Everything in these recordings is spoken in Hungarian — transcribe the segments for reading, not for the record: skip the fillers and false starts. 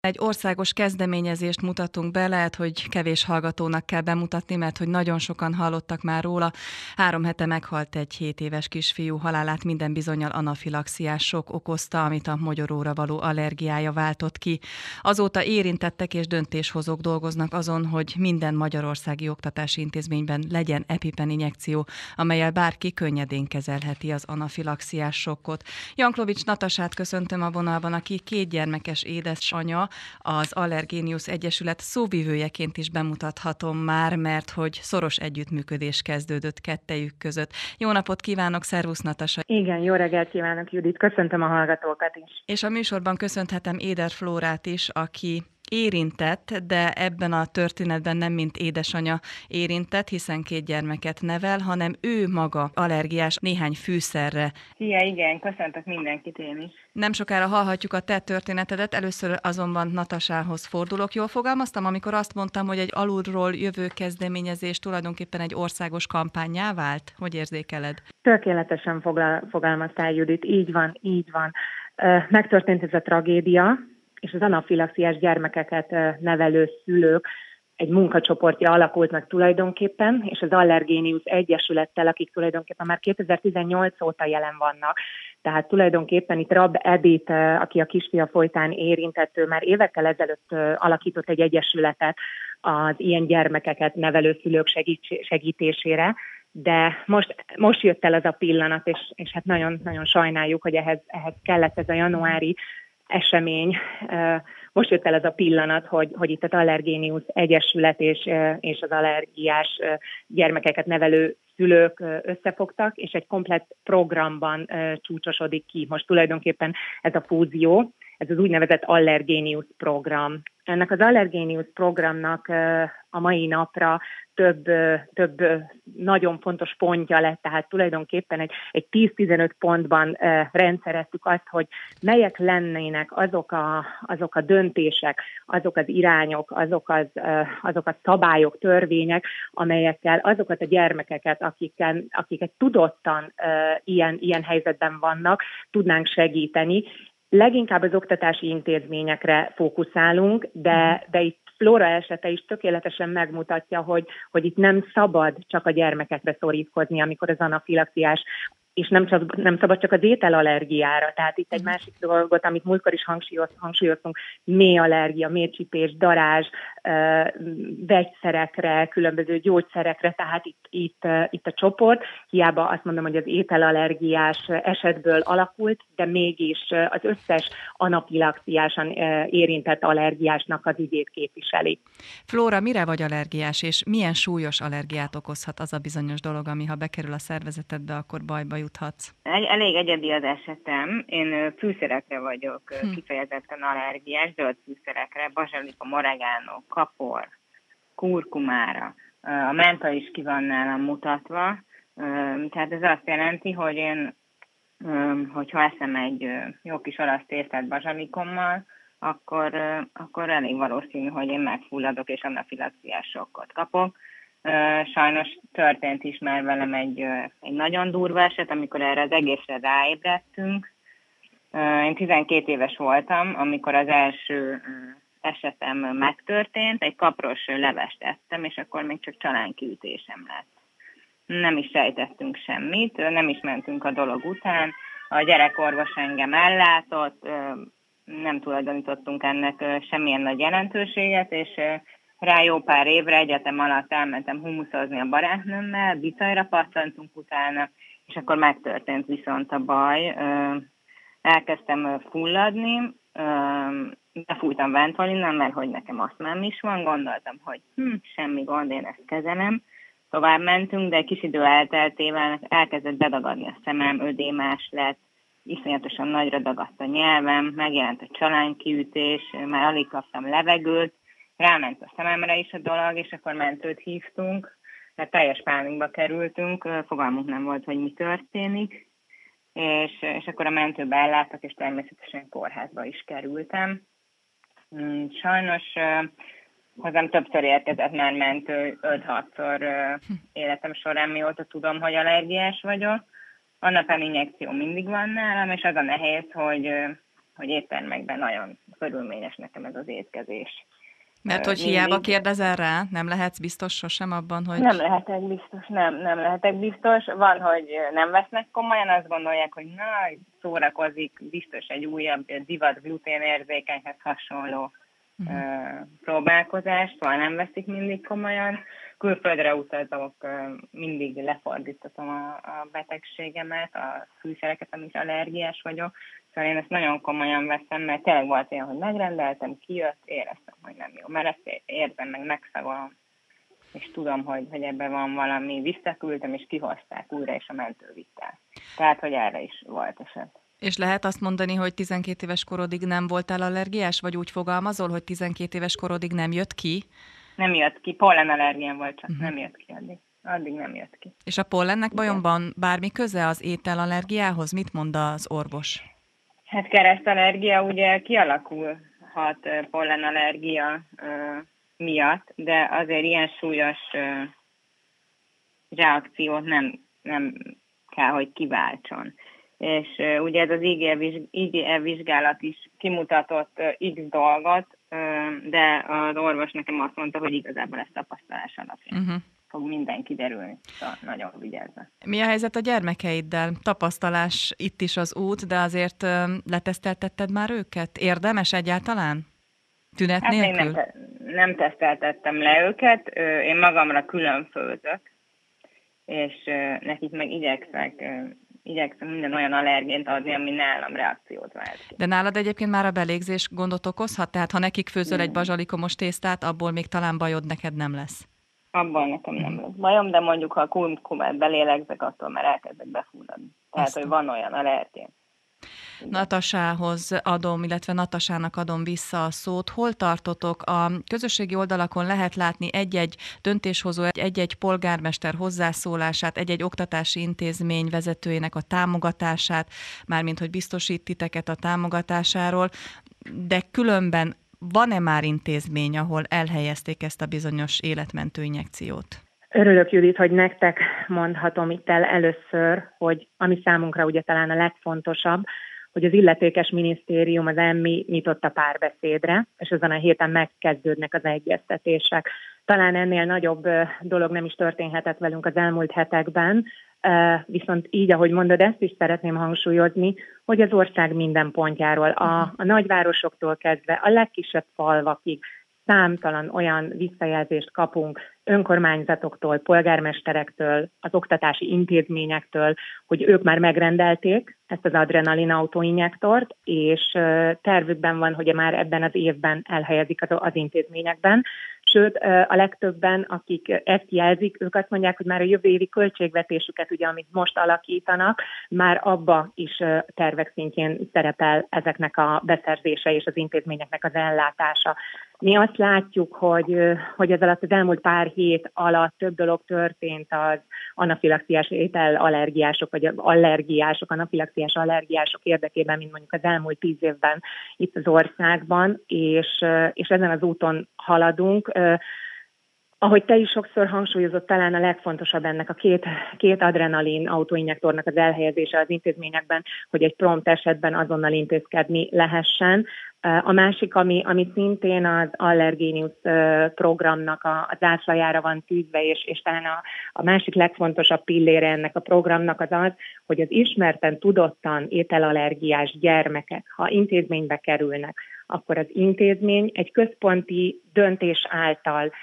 Egy országos kezdeményezést mutatunk be, lehet, hogy kevés hallgatónak kell bemutatni, mert hogy nagyon sokan hallottak már róla. 3 hete meghalt egy 7 éves kisfiú, halálát minden bizonnyal anafilaxiás sok okozta, amit a mogyoróra való allergiája váltott ki. Azóta érintettek és döntéshozók dolgoznak azon, hogy minden magyarországi oktatási intézményben legyen EpiPen injekció, amellyel bárki könnyedén kezelheti az anafilaxiás sokkot. Janklovics Natasát köszöntöm a vonalban, aki 2 gyermekes édesanyja, az Allergenius Egyesület szóvivőjeként is bemutathatom már, mert hogy szoros együttműködés kezdődött kettejük között. Jó napot kívánok, szervusz Natasa! Igen, jó reggelt kívánok, Judit, köszöntöm a hallgatókat is. És a műsorban köszönhetem Éder Flórát is, aki érintett, de ebben a történetben nem mint édesanya érintett, hiszen 2 gyermeket nevel, hanem ő maga allergiás néhány fűszerre. Szia, igen, köszöntök mindenkit én is. Nem sokára hallhatjuk a te történetedet, először azonban Natasához fordulok. Jól fogalmaztam, amikor azt mondtam, hogy egy alulról jövő kezdeményezés tulajdonképpen egy országos kampánnyá vált? Hogy érzékeled? Tökéletesen fogalmaztál, Judit, így van, így van. Megtörtént ez a tragédia, és az anafilaxiás gyermekeket nevelő szülők egy munkacsoportja alakult meg tulajdonképpen, és az Allergenius Egyesülettel, akik tulajdonképpen már 2018 óta jelen vannak. Tehát tulajdonképpen itt Rab Edit, aki a kisfia folytán érintett, ő már évekkel ezelőtt alakított egy egyesületet az ilyen gyermekeket nevelő szülők segítésére, de most jött el ez a pillanat, és hát nagyon sajnáljuk, hogy ehhez kellett ez a januári esemény. Most jött el ez a pillanat, hogy itt az Allergenius Egyesület és az allergiás gyermekeket nevelő szülők összefogtak, és egy komplett programban csúcsosodik ki. Most tulajdonképpen ez a fúzió, ez az úgynevezett Allergenius program. Ennek az Allergenius programnak a mai napra több nagyon fontos pontja lett, tehát tulajdonképpen egy 10-15 pontban rendszereztük azt, hogy melyek lennének azok a döntések, azok az irányok, azok a szabályok, törvények, amelyekkel azokat a gyermekeket, akiket tudottan ilyen helyzetben vannak, tudnánk segíteni. Leginkább az oktatási intézményekre fókuszálunk, de itt Flóra esete is tökéletesen megmutatja, hogy itt nem szabad csak a gyermekekre szorítkozni, amikor az anafilaxiás, és nem szabad csak az ételallergiára. Tehát itt egy másik dolgot, amit múltkor is hangsúlyoztunk, mélyallergia, mélycsípés, darázs, vegyszerekre, különböző gyógyszerekre, tehát itt a csoport, hiába azt mondom, hogy az ételallergiás esetből alakult, de mégis az összes anafilaxiásan érintett allergiásnak az ügyét képviseli. Flóra, mire vagy allergiás, és milyen súlyos allergiát okozhat az a bizonyos dolog, ami ha bekerül a szervezetedbe, akkor bajba juthatsz? Elég egyedi az esetem. Én fűszerekre vagyok kifejezetten allergiás, zöld fűszerekre, bazsalika, oregano, kapor, kurkumára. A menta is ki van nálam mutatva. Tehát ez azt jelenti, hogy én, hogyha eszem egy jó kis olasz tésztát bazsalikommal, akkor elég valószínű, hogy én megfulladok és anafilaxiás sokkot kapok. Sajnos történt is már velem egy nagyon durva eset, amikor erre az egészre ráébredtünk. Én 12 éves voltam, amikor az első esetem megtörtént, egy kapros levest ettem, és akkor még csak csalánkiütésem lett. Nem is sejtettünk semmit, nem is mentünk a dolog után. A gyerekorvos engem ellátott, nem tulajdonítottunk ennek semmilyen nagy jelentőséget, és rá jó pár évre egyetem alatt elmentem humuszozni a barátnőmmel, bicajra pattantunk utána, és akkor megtörtént viszont a baj. Elkezdtem fulladni, befújtam Ventolinnal, mert hogy nekem asztmám is van, gondoltam, hogy semmi gond, én ezt kezelem. Tovább mentünk, de kis idő elteltével elkezdett bedagadni a szemem, ödémás lett, iszonyatosan nagyra dagadt a nyelvem, megjelent a csalánkiütés, már alig kaptam levegőt, ráment a szememre is a dolog, és akkor mentőt hívtunk, mert teljes pánikba kerültünk, fogalmunk nem volt, hogy mi történik, és akkor a mentőbe elláttak, és természetesen kórházba is kerültem. Sajnos hozzám többször érkezett már mentő, 5-6-szor életem során, mióta tudom, hogy allergiás vagyok. A EpiPen injekció mindig van nálam, és az a nehéz, hogy hogy éttermekben nagyon körülményes nekem ez az étkezés. Mert hogy hiába kérdezel rá, nem lehetsz biztos sosem abban, hogy... Nem lehetek biztos, nem lehetek biztos. Van, hogy nem vesznek komolyan, azt gondolják, hogy szórakozik, biztos egy újabb divat gluténérzékenyhez hasonló próbálkozást, szóval nem veszik mindig komolyan. Külföldre utazok, mindig lefordítatom a betegségemet, a fűszereket, amit allergiás vagyok. Szóval én ezt nagyon komolyan veszem, mert tényleg volt olyan, hogy megrendeltem, kijött, éreztem, hogy nem jó. Mert ezt érzem, meg megszagolom, és tudom, hogy ebben van valami. Visszaküldtem, és kihozták újra, és a mentő vitt el. Tehát, hogy erre is volt eset. És lehet azt mondani, hogy 12 éves korodig nem voltál allergiás, vagy úgy fogalmazol, hogy 12 éves korodig nem jött ki? Nem jött ki, pollenallergiám volt, csak nem jött ki addig. Addig nem jött ki. És a pollennek vajon van bármi köze az ételallergiához? Mit mond az orvos? Hát keresztallergia ugye kialakulhat pollenallergia miatt, de azért ilyen súlyos reakciót nem kell, hogy kiváltson. És ugye ez az IgE vizsgálat is kimutatott X dolgot, de az orvos nekem azt mondta, hogy igazából ez tapasztalás alapján fog minden kiderülni. Szóval nagyon vigyázza. Mi a helyzet a gyermekeiddel? Tapasztalás itt is az út, de azért leteszteltetted már őket? Érdemes egyáltalán? Tünet nélkül? Hát nem teszteltettem le őket, én magamra külön főzök, és nekik meg igyekszem minden olyan allergént adni, ami nálam reakciót vált ki. De nálad egyébként már a belégzés gondot okozhat? Tehát ha nekik főzöl egy bazsalikomos tésztát, abból még talán bajod neked nem lesz? Abban nekem nem lesz bajom, de mondjuk ha a kurkumát belélegzek, attól már elkezdek befulladni. Tehát, hogy van olyan allergén. Natasához adom, illetve Natasának adom vissza a szót. Hol tartotok? A közösségi oldalakon lehet látni egy-egy döntéshozó, egy-egy polgármester hozzászólását, egy-egy oktatási intézmény vezetőjének a támogatását, mármint hogy biztosít titeket a támogatásáról, de különben van-e már intézmény, ahol elhelyezték ezt a bizonyos életmentő injekciót? Örülök, Judit, hogy nektek mondhatom itt el először, hogy ami számunkra ugye talán a legfontosabb, hogy az illetékes minisztérium, az EMMI nyitott a párbeszédre, és ezen a héten megkezdődnek az egyeztetések. Talán ennél nagyobb dolog nem is történhetett velünk az elmúlt hetekben, viszont így, ahogy mondod, ezt is szeretném hangsúlyozni, hogy az ország minden pontjáról, a nagyvárosoktól kezdve a legkisebb falvakig számtalan olyan visszajelzést kapunk önkormányzatoktól, polgármesterektől, az oktatási intézményektől, hogy ők már megrendelték ezt az adrenalin autóinjektort, és tervükben van, hogy már ebben az évben elhelyezik az intézményekben. Sőt, a legtöbben, akik ezt jelzik, ők azt mondják, hogy már a jövő évi költségvetésüket, ugye, amit most alakítanak, már abba is tervek szintjén szerepel ezeknek a beszerzése és az intézményeknek az ellátása. Mi azt látjuk, hogy ez alatt az elmúlt pár hét alatt több dolog történt az anafilaxiás ételallergiások, vagy allergiások, anafilaxiás allergiások érdekében, mint mondjuk az elmúlt 10 évben itt az országban, és ezen az úton haladunk. Ahogy te is sokszor hangsúlyozott, talán a legfontosabb ennek a két adrenalin autóinjektornak az elhelyezése az intézményekben, hogy egy prompt esetben azonnal intézkedni lehessen. A másik, ami szintén az Allergenius programnak a zászlajára van tűzve, és talán a másik legfontosabb pillére ennek a programnak az, hogy az ismerten tudottan ételallergiás gyermekek, ha intézménybe kerülnek, akkor az intézmény egy központi döntés által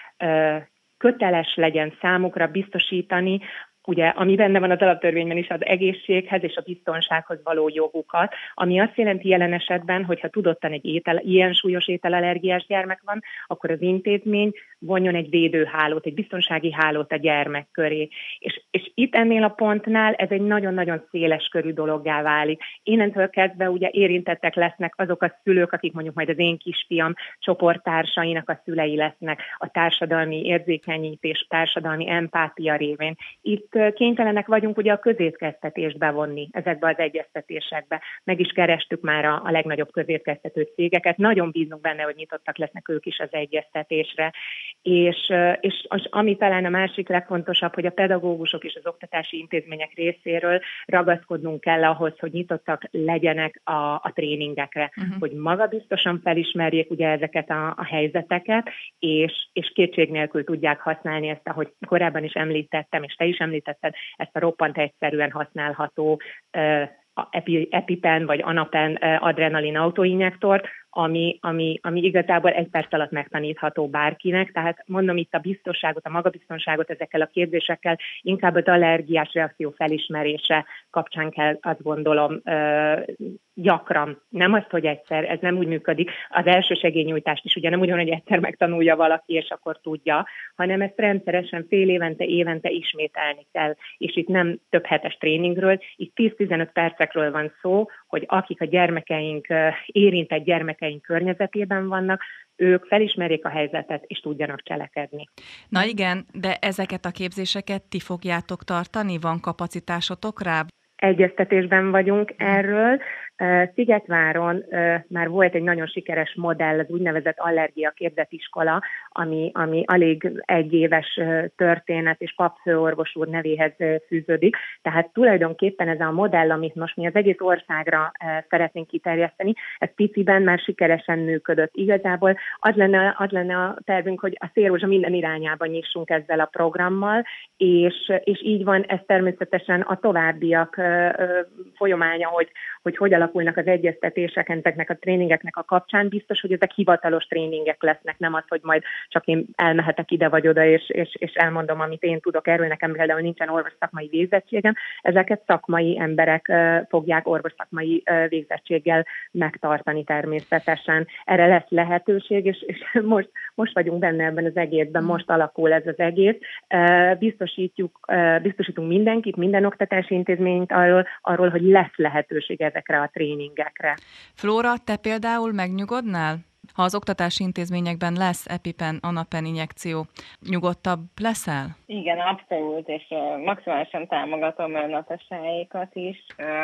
köteles legyen számukra biztosítani, ugye, ami benne van az alaptörvényben is, az egészséghez és a biztonsághoz való jogukat, ami azt jelenti jelen esetben, hogyha tudottan egy ilyen súlyos ételallergiás gyermek van, akkor az intézmény vonjon egy védőhálót, egy biztonsági hálót a gyermek köré. És itt ennél a pontnál ez egy nagyon-nagyon széles körű dologgá válik. Innentől kezdve ugye érintettek lesznek azok a szülők, akik mondjuk majd az én kisfiam csoporttársainak a szülei lesznek a társadalmi érzékenyítés, társadalmi empátia révén. Itt kénytelenek vagyunk ugye a közétkeztetést bevonni ezekbe az egyeztetésekbe. Meg is kerestük már a legnagyobb közétkeztető cégeket. Nagyon bízunk benne, hogy nyitottak lesznek ők is az egyeztetésre. És ami talán a másik legfontosabb, hogy a pedagógusok és az oktatási intézmények részéről ragaszkodnunk kell ahhoz, hogy nyitottak legyenek a tréningekre, hogy magabiztosan felismerjék ugye ezeket a helyzeteket, és kétség nélkül tudják használni ezt, ahogy korábban is említettem, és te is említetted, ezt a roppant egyszerűen használható EpiPen vagy Anapen adrenalin autoinjektort, ami igazából 1 perc alatt megtanítható bárkinek. Tehát mondom, itt a biztonságot, a magabiztonságot ezekkel a képzésekkel inkább az allergiás reakció felismerése kapcsán kell, azt gondolom, gyakran. Nem azt, hogy egyszer, ez nem úgy működik. Az elsősegélynyújtást is ugye nem úgy van, hogy egyszer megtanulja valaki, és akkor tudja, hanem ezt rendszeresen fél évente, évente ismételni kell. És itt nem több hetes tréningről, itt 10-15 percekről van szó, hogy akik a gyermekeink, érintett gyermekeink környezetében vannak, ők felismerjék a helyzetet, és tudjanak cselekedni. Na igen, de ezeket a képzéseket ti fogjátok tartani? Van kapacitásotok rá? Egyeztetésben vagyunk erről. Szigetváron már volt egy nagyon sikeres modell, az úgynevezett allergia képzetiskola, ami alig 1 éves történet, és papfőorvos úr nevéhez fűződik. Tehát tulajdonképpen ez a modell, amit most mi az egész országra szeretnénk kiterjeszteni, ez piciben már sikeresen működött. Igazából az lenne a tervünk, hogy a Szélrózsa minden irányában nyissunk ezzel a programmal, és így van, ez természetesen a továbbiak folyamánya, hogy alakulnak az egyeztetések ezeknek a tréningeknek a kapcsán. Biztos, hogy ezek hivatalos tréningek lesznek, nem az, hogy majd csak én elmehetek ide vagy oda, és elmondom, amit én tudok erről. Nekem például nincsen orvosszakmai végzettségem. Ezeket szakmai emberek fogják orvosszakmai végzettséggel megtartani természetesen. Erre lesz lehetőség, és most vagyunk benne ebben az egészben, most alakul ez az egész. Biztosítunk mindenkit, minden oktatási intézményt arról, hogy lesz lehetőség ezekre a tréningekre. Flóra, te például megnyugodnál? Ha az oktatási intézményekben lesz EpiPen, Anapen injekció, nyugodtabb leszel? Igen, abszolút, és maximálisan támogatom Natasáékat is.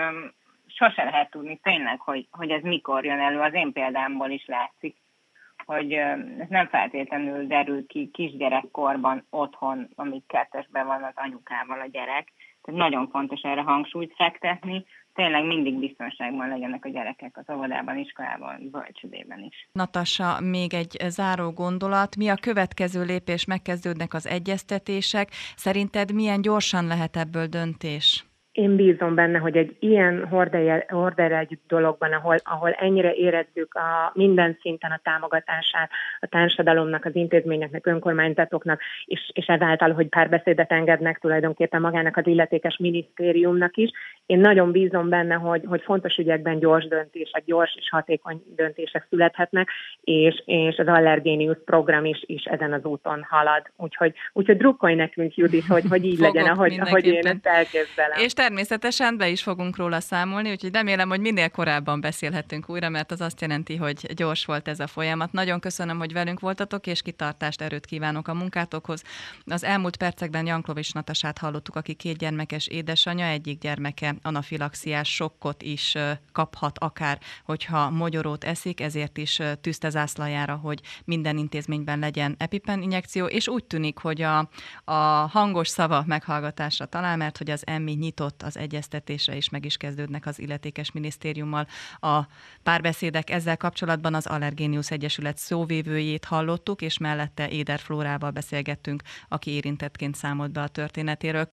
Sose lehet tudni tényleg, hogy ez mikor jön elő. Az én példámból is látszik, hogy ez nem feltétlenül derül ki kisgyerekkorban otthon, amíg 2-esben van az anyukával a gyerek. Tehát nagyon fontos erre hangsúlyt fektetni, tényleg mindig biztonságban legyenek a gyerekek az óvodában, iskolában, bölcsődében is. Natasha, még egy záró gondolat. Mi a következő lépés? Megkezdődnek az egyeztetések. Szerinted milyen gyorsan lehet ebből döntés? Én bízom benne, hogy egy ilyen horderrel együtt dologban, ahol ennyire érezzük minden szinten a támogatását a társadalomnak, az intézményeknek, önkormányzatoknak, és ezáltal, hogy párbeszédet engednek tulajdonképpen magának az illetékes minisztériumnak is. Én nagyon bízom benne, hogy fontos ügyekben gyors döntések, gyors és hatékony döntések születhetnek, és az Allergenius program is ezen az úton halad. Úgyhogy drukkolj nekünk, Judit, hogy így legyen, ahogy én ezt elképzelem. És természetesen be is fogunk róla számolni, úgyhogy remélem, hogy minél korábban beszélhetünk újra, mert az azt jelenti, hogy gyors volt ez a folyamat. Nagyon köszönöm, hogy velünk voltatok, és kitartást, erőt kívánok a munkátokhoz. Az elmúlt percekben Janklowicz Natasát hallottuk, aki 2 gyermekes édesanyja, egyik gyermeke anafilaxiás sokkot is kaphat akár, hogyha mogyorót eszik, ezért is tűzte zászlajára, hogy minden intézményben legyen EpiPen injekció, és úgy tűnik, hogy a hangos szava meghallgatásra talál, mert hogy az EMMI nyitott az egyeztetésre, és meg is kezdődnek az illetékes minisztériummal a párbeszédek. Ezzel kapcsolatban az Allergenius Egyesület szóvivőjét hallottuk, és mellette Éder Flórával beszélgettünk, aki érintettként számolt be a történetéről.